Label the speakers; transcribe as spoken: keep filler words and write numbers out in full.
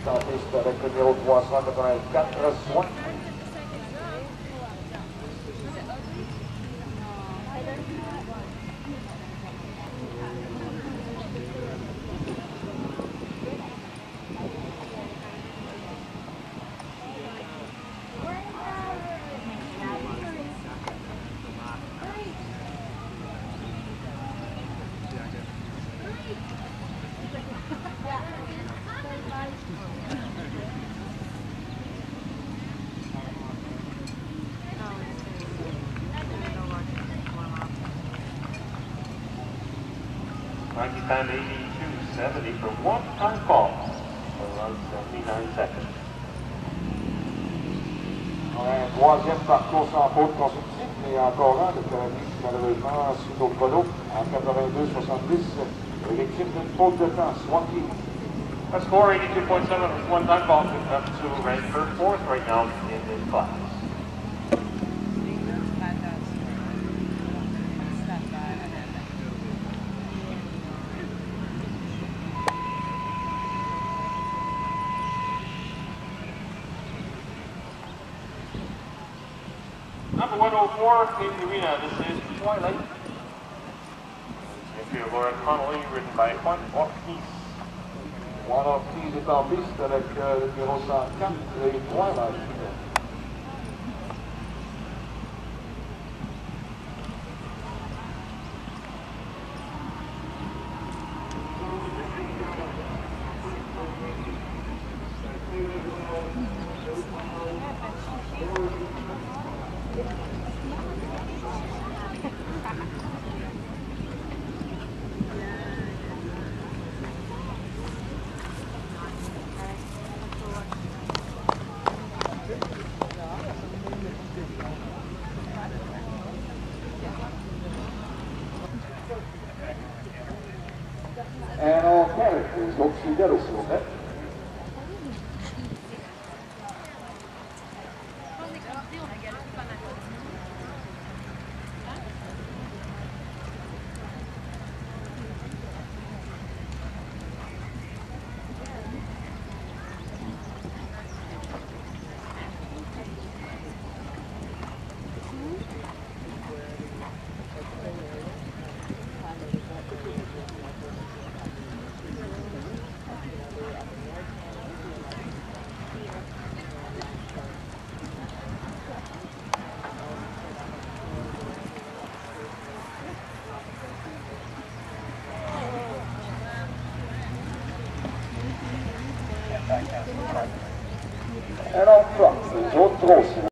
Speaker 1: en piste avec le numéro trois cent quatre-vingt-quatre, Swan.
Speaker 2: Marking time eighty-two seventy for one time fall, around seventy-nine seconds.
Speaker 1: Un troisième parcours sans faute consécutif, mais encore un de Colombie, malheureusement, suite au chrono, en quatre-vingt-deux soixante-dix, l'équipe d'une faute de temps, Swanky.
Speaker 2: A score eighty-two point seven with one time fall, up to rank for fourth right now in this class. Number one oh four in the arena, this is Twilight. Champion Laura Connolly, written by One Off Peace.
Speaker 1: One Off Peace est en piste avec euh, le numéro cent quatre, les Twilight. And all characters, don't see that also. And on truck, there's one